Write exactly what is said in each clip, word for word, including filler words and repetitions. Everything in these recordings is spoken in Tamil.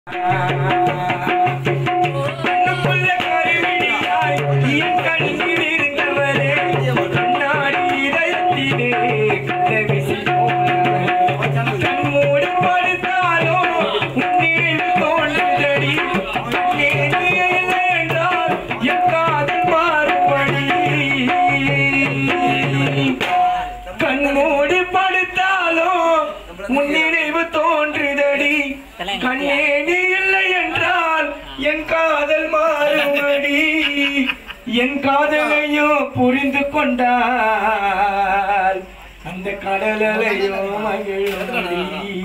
முன்னினைவு தோன்றுதடி கண்ணே நீ இல்லை என்றால் என் காதல் மாறுமடி என் காதலையும் புரிந்து கொண்டால் அந்த கடலையும் மகிழுமடி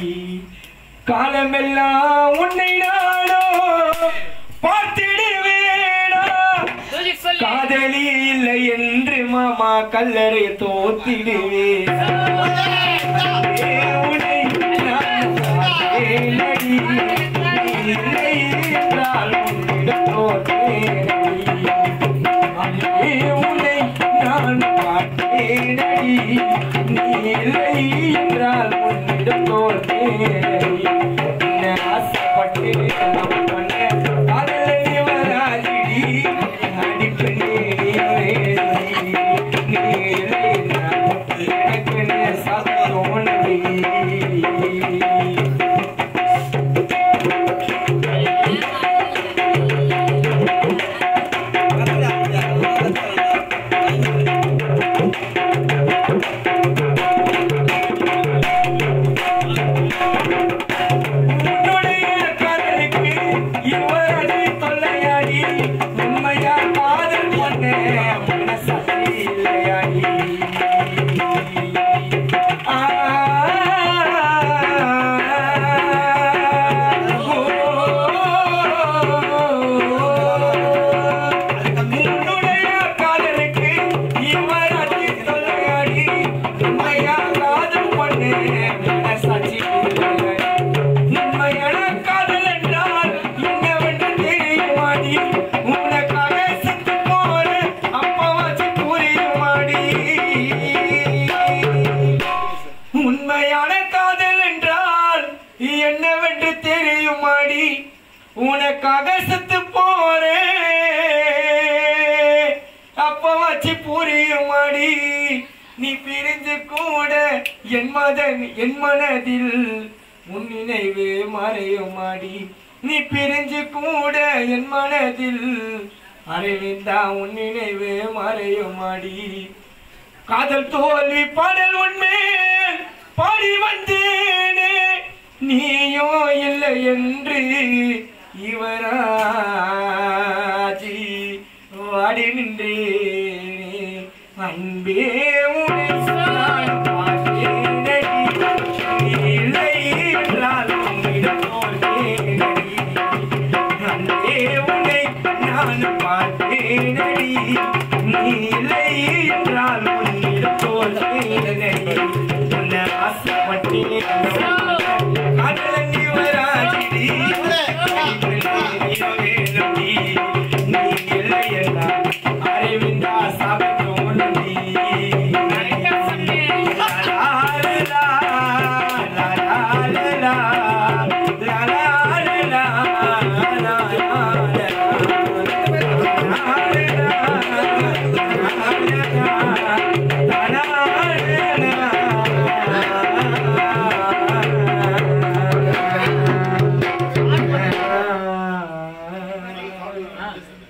காலமெல்லாம் உன்னை நானோ பார்த்திடுவேனா காதலி இல்லை என்று மாமா கல்லறை தோத்திடுவேன் உன்னை நான் பார்த்தேனடி நீ இல்லை என்றால் உன்னிடம் தோற்றேனடி ஆசைப்பட்டு காதலை வராதிடி அடிப்பு நீ இல்லை எனக்கு சாத்தோனடி உண்மையான காதல் என்றால் என்னவென்று தெரியுமாடி உனக்காக செத்து போறேன் அப்ப வச்சு புரியுமாடி நீ பிரிஞ்சு கூட என் மதன் என் மனதில் உன் நினைவு மறையுமாடி நீ பிரிஞ்சு கூட என் மனதில் அறிவிந்தா உன் நினைவு மறையுமாடி காதல் தோல்வி பாடல் உண்மை பாடி வந்தேனே நீயோ இல்லை என்று இவராஜி வாடி நின்றேனே அன்பே உன்னை நான் பார்த்தேனடி இல்லை என்றால் உன்னிடம் தோற்றேனடி அன்பே உன்னை நான் பார்த்தேனடி நீ இல்லை என்றால் உன்னிடம் தோற்றேனடி Ah.